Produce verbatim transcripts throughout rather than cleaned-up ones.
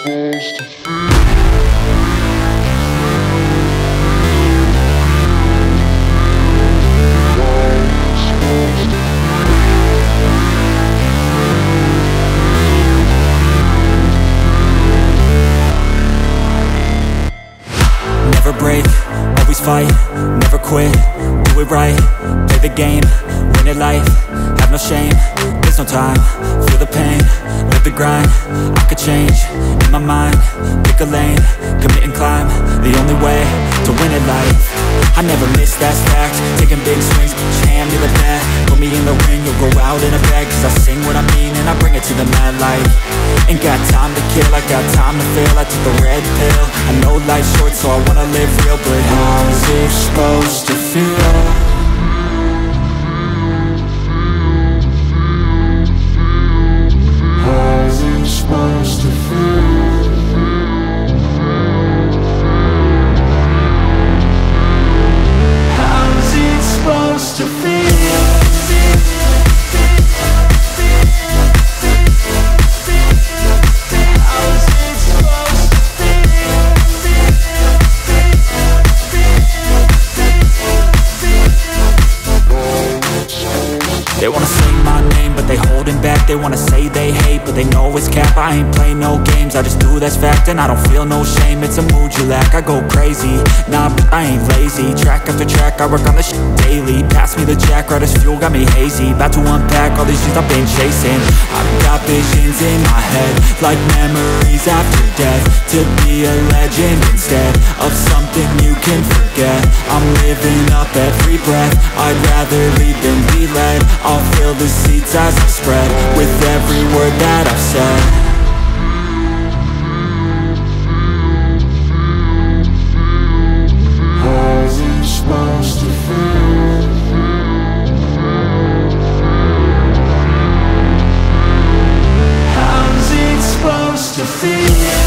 supposed to feel? Never break, always fight, never quit, do it right, play the game, win it life, have no shame, there's no time, feel the pain, live the grind, I could change, in my mind, pick a lane, commit and climb, the only way to win it life. I never miss, that's fact, taking big swings, hand me the bat, put me in the ring, you'll go out in a bag, cause I sing what I mean and I bring it to the mad light. Ain't got time to kill, I got time to feel, I took the red pill, I know life's short so I wanna live real, but how's it supposed to feel? How's it supposed to feel? How's it supposed to feel? They wanna say my name, but they holding back. They wanna say they hate, but they know it's cap. I ain't play no games, I just do that's fact. And I don't feel no shame, it's a mood you lack. I go crazy, nah, but I ain't lazy. Track after track, I work on this shit daily. Pass me the jack, right as fuel, got me hazy. About to unpack all these things I've been chasing. I've got visions in my head, like memories after death. To be a legend instead of something you can forget. I'm living up every breath, I'd rather lead than be led. I'll fill the seats as I spread with every word that I've said. How's it supposed to feel? How's it supposed to feel?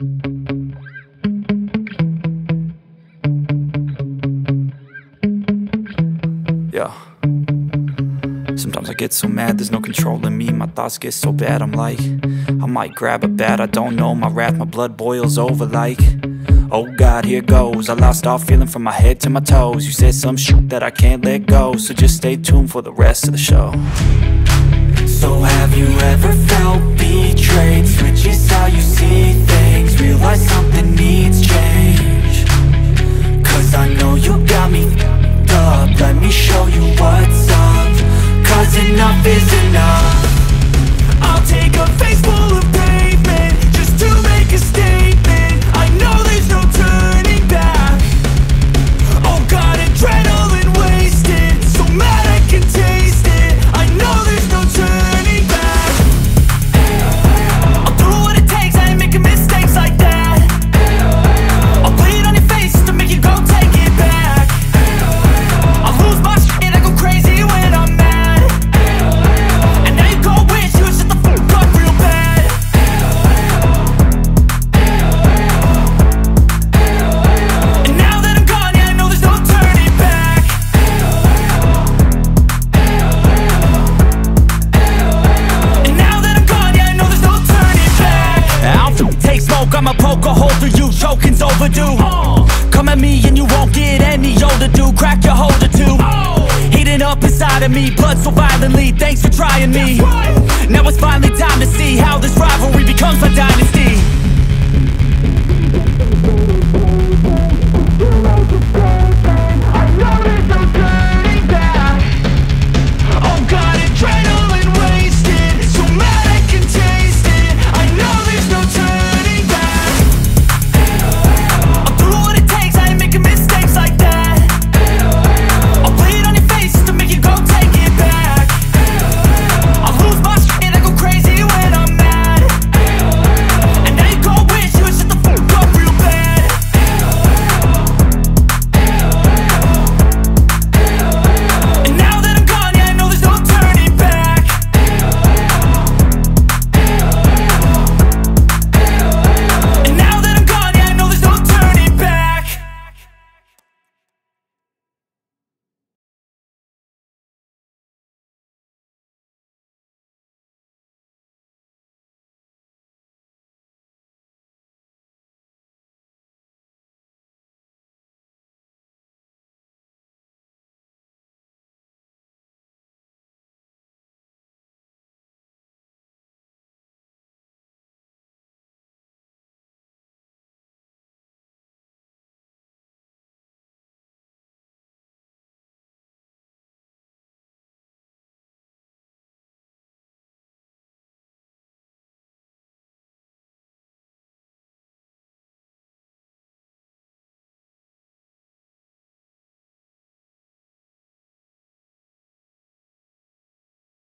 Yeah. Sometimes I get so mad, there's no controlling me. My thoughts get so bad, I'm like, I might grab a bat, I don't know. My wrath, my blood boils over like, oh God, here goes. I lost all feeling from my head to my toes. You said some shit that I can't let go, so just stay tuned for the rest of the show. So have you ever felt betrayed? Switches how you see things, realize something needs change. Cause I know you got me f***ed up, let me show you what's up. Cause enough is enough. I'll take a face full of pavement just to make a statement. I know there's no turning back. Oh God, adrenaline wasted, so mad I can taste it. I know there's no turning back. I'll do what it takes, I ain't making mistakes like that. I'll bleed on your face to make you go take it back. I'll lose my shit, I go crazy when I'm mad. I'ma poke a hole through you, choking's overdue. uh, Come at me and you won't get any older, dude. Crack your holder too. uh, Heating up inside of me, blood so violently. Thanks for trying me. Right. Now it's finally time to see how this rivalry becomes my dynasty.